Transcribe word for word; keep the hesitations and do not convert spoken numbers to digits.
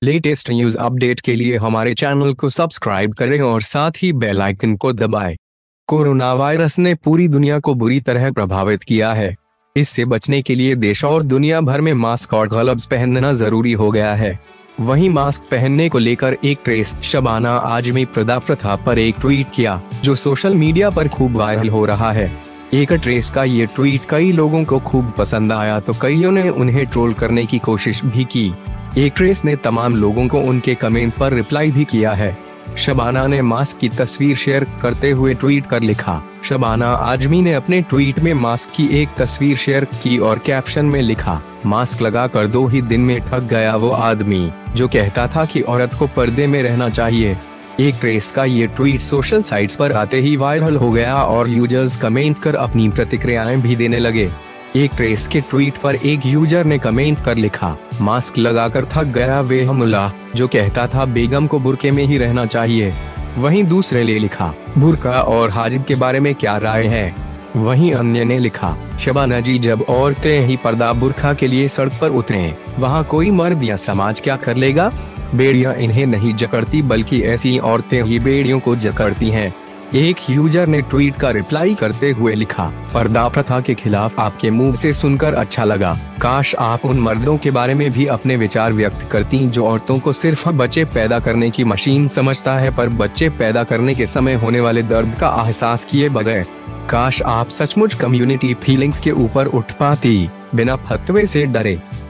Latest news update के लिए हमारे चैनल को सब्सक्राइब करें और साथ ही बेल आइकन को दबाएं। कोरोना वायरस ने पूरी दुनिया को बुरी तरह प्रभावित किया है। इससे बचने के लिए देश और दुनिया भर में मास्क और ग्लव्स पहनना जरूरी हो गया है। वहीं मास्क पहनने को लेकर एक ट्रेस शबाना आजमी प्रदा प्रथा पर एक ट्वीट किया, जो सोशल मीडिया पर खूब वायरल हो रहा है। एक ट्रेस का ये ट्वीट कई लोगों को खूब पसंद आया तो कईयों ने उन्हें ट्रोल करने की कोशिश भी की। एक ट्रेस ने तमाम लोगों को उनके कमेंट पर रिप्लाई भी किया है। शबाना ने मास्क की तस्वीर शेयर करते हुए ट्वीट कर लिखा। शबाना आजमी ने अपने ट्वीट में मास्क की एक तस्वीर शेयर की और कैप्शन में लिखा, मास्क लगाकर दो ही दिन में ठग गया वो आदमी जो कहता था कि औरत को पर्दे में रहना चाहिए। एक ट्रेस का ये ट्वीट सोशल साइट्स पर आते ही वायरल हो गया और यूजर्स कमेंट कर अपनी प्रतिक्रियाएं भी देने लगे। एक ट्रेस के ट्वीट पर एक यूजर ने कमेंट कर लिखा, मास्क लगाकर थक गया वे हमला जो कहता था बेगम को बुर्के में ही रहना चाहिए। वहीं दूसरे ने लिखा, बुर्का और हाजिब के बारे में क्या राय है। वहीं अन्य ने लिखा, शबाना जी जब औरतें ही पर्दा बुर्का के लिए सड़क पर उतरे वहाँ कोई मर्द या समाज क्या कर लेगा। बेड़ियां इन्हें नहीं जकड़ती बल्कि ऐसी औरतें ही बेड़ियों को जकड़ती हैं। एक यूजर ने ट्वीट का रिप्लाई करते हुए लिखा, पर्दा प्रथा के खिलाफ आपके मुंह से सुनकर अच्छा लगा। काश आप उन मर्दों के बारे में भी अपने विचार व्यक्त करती जो औरतों को सिर्फ बच्चे पैदा करने की मशीन समझता है पर बच्चे पैदा करने के समय होने वाले दर्द का एहसास किए बगैर। काश आप सचमुच कम्युनिटी फीलिंग्स के ऊपर उठ पाती बिना फतवे से डरे।